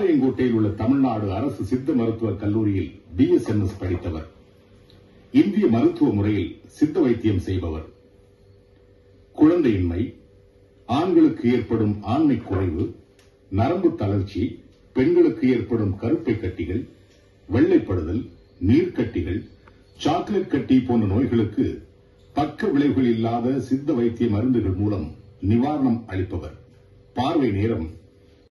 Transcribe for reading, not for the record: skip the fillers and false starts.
பாளையங்கோட்டையில் உள்ள தமிழ்நாடு அரசு சித்த மருத்துவக் கல்லூரியில் BSMS படித்தவர். இந்திய மருத்துவ முறையில் சித்த வைத்தியம் செய்பவர். குழந்தையின்மை, ஆண்களுக்கு ஏற்படும் ஆண்மை குறைவு, நரம்பு தளர்ச்சி, பெண்களுக்கு ஏற்படும் கருப்பை கட்டிகள், வெள்ளைப்படுதல், நீர்க்கட்டிகள், சாக்லேட் கட்டி போன்ற நோய்களுக்கு பக்க விளைவுகள் இல்லாத சித்த வைத்திய மருந்துகள் மூலம் நிவாரணம் அளிப்பவர். பார்வை நேரம்